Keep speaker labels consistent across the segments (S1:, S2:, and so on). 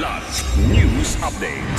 S1: Kidlat News Updates.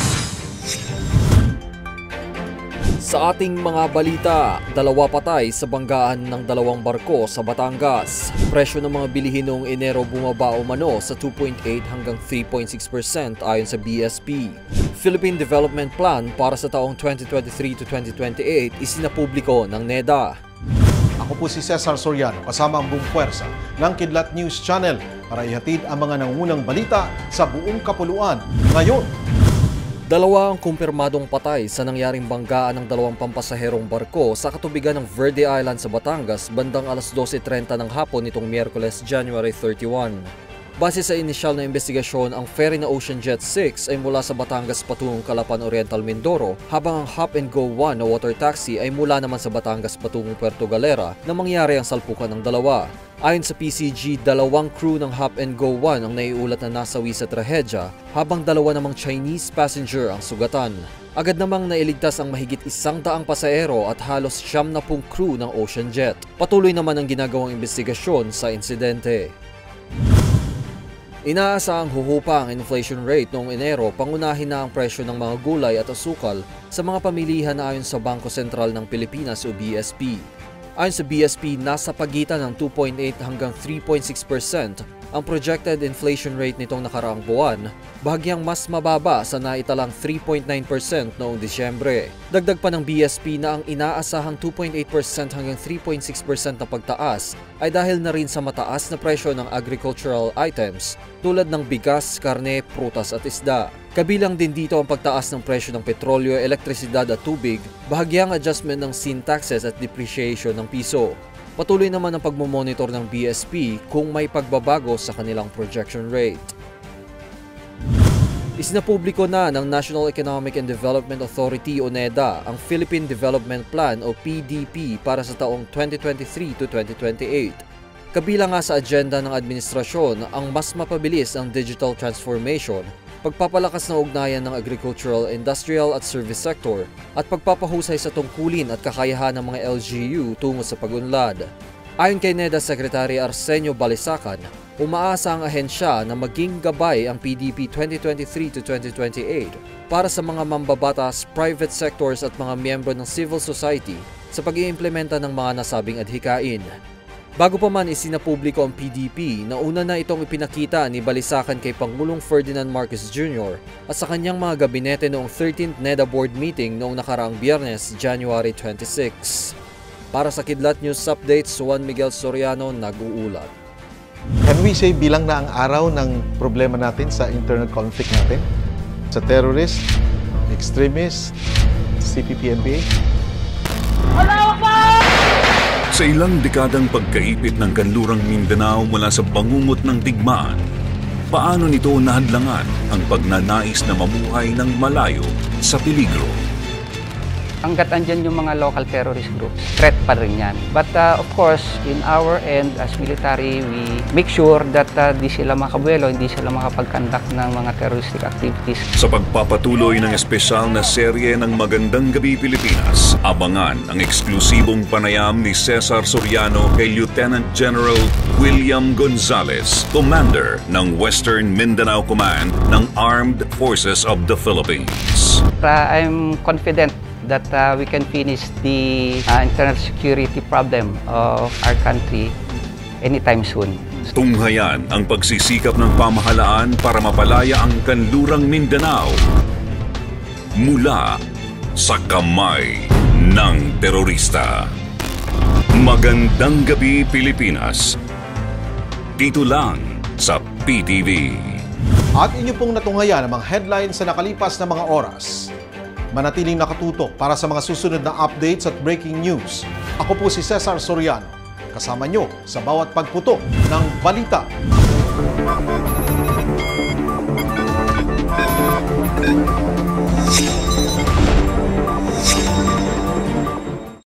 S2: Sa ating mga balita, 2 patay sa banggaan ng 2 barko sa Batangas. Presyo ng mga bilihin noong Enero bumaba umano sa 2.8 hanggang 3.6% ayon sa BSP. Philippine Development Plan para sa taong 2023 to 2028 isinapubliko ng NEDA.
S3: Ako po si Cesar Soriano, kasama ang buong puwersa ng Kidlat News Channel para ihatid ang mga nangungunang balita sa buong kapuluan ngayon.
S2: 2 ang kumpirmadong patay sa nangyaring banggaan ng 2 pampasaherong barko sa katubigan ng Verde Island sa Batangas bandang alas 12:30 ng hapon nitong Miyerkules, January 31. Base sa inisyal na investigasyon, ang ferry na Ocean Jet 6 ay mula sa Batangas patungong Calapan Oriental, Mindoro, habang ang Hop and Go 1 na water taxi ay mula naman sa Batangas patungong Puerto Galera na mangyari ang salpukan ng dalawa. Ayon sa PCG, 2 crew ng Hop and Go 1 ang naiulat na nasawi sa trahedya, habang 2 namang Chinese passenger ang sugatan. Agad namang nailigtas ang mahigit 100 pasahero at halos 70 crew ng Ocean Jet. Patuloy naman ang ginagawang investigasyon sa insidente. Inaasahang huhupa ang inflation rate noong Enero, pangunahin na ang presyo ng mga gulay at asukal sa mga pamilihan ayon sa Bangko Sentral ng Pilipinas o BSP. Ayon sa BSP, nasa pagitan ng 2.8 hanggang 3.6% ang projected inflation rate nitong nakaraang buwan, bahagyang mas mababa sa naitalang 3.9% noong Disyembre. Dagdag pa ng BSP na ang inaasahang 2.8% hanggang 3.6% na pagtaas ay dahil na rin sa mataas na presyo ng agricultural items tulad ng bigas, karne, prutas at isda. Kabilang din dito ang pagtaas ng presyo ng petrolyo, elektrisidad at tubig, bahagyang adjustment ng sin taxes at depreciation ng piso. Patuloy naman ang pagmomonitor ng BSP kung may pagbabago sa kanilang projection rate. Isinapubliko na ng National Economic and Development Authority o NEDA ang Philippine Development Plan o PDP para sa taong 2023 to 2028. Kabilang nga sa agenda ng administrasyon ang mas mapabilis ang digital transformation, pagpapalakas ng ugnayan ng agricultural, industrial at service sector, at pagpapahusay sa tungkulin at kakayahan ng mga LGU tungo sa pag-unlad. Ayon kay NEDA Secretary Arsenio Balisacan, umaasa ang ahensya na maging gabay ang PDP 2023 to 2028 para sa mga mambabatas, private sectors at mga miyembro ng civil society sa pag-iimplementa ng mga nasabing adhikain. Bago pa man isinapubliko ang PDP, nauna na itong ipinakita ni Balisacan kay Pangulong Ferdinand Marcos Jr. at sa kanyang mga gabinete noong 13th NEDA Board meeting noong nakaraang Biyernes, January 26. Para sa Kidlat News Updates, Juan Miguel Soriano nag-uulat.
S3: Can we say bilang na ang araw ng problema natin sa internal conflict natin? Sa terrorist, extremist, CPP-MPA?
S1: Sa ilang dekadang pagkaipit ng kanlurang Mindanao mula sa bangungot ng digmaan, paano nito nahadlangan ang pagnanais na mamuhay ng malayo sa peligro?
S4: Hanggat andyan yung mga local terrorist groups, threat pa rin yan. But of course, in our end as military, we make sure that di sila makabuelo, hindi sila makapag-conduct ng mga terroristic activities.
S1: Sa pagpapatuloy ng espesyal na serye ng Magandang Gabi Pilipinas, abangan ang eksklusibong panayam ni Cesar Soriano kay Lieutenant General William Gonzales, Commander ng Western Mindanao Command ng Armed Forces of the Philippines.
S4: I'm confident that we can finish the internal security problem of our country anytime soon.
S1: Tunghayan ang pagsisikap ng pamahalaan para mapalaya ang kanlurang Mindanao mula sa kamay ng terorista. Magandang Gabi Pilipinas. Dito lang sa PTV.
S3: At inyo pong natunghayan ang mga headlines sa nakalipas na mga oras. Manatiling nakatutok para sa mga susunod na updates at breaking news. Ako po si Cesar Soriano, kasama nyo sa bawat pagputok ng balita.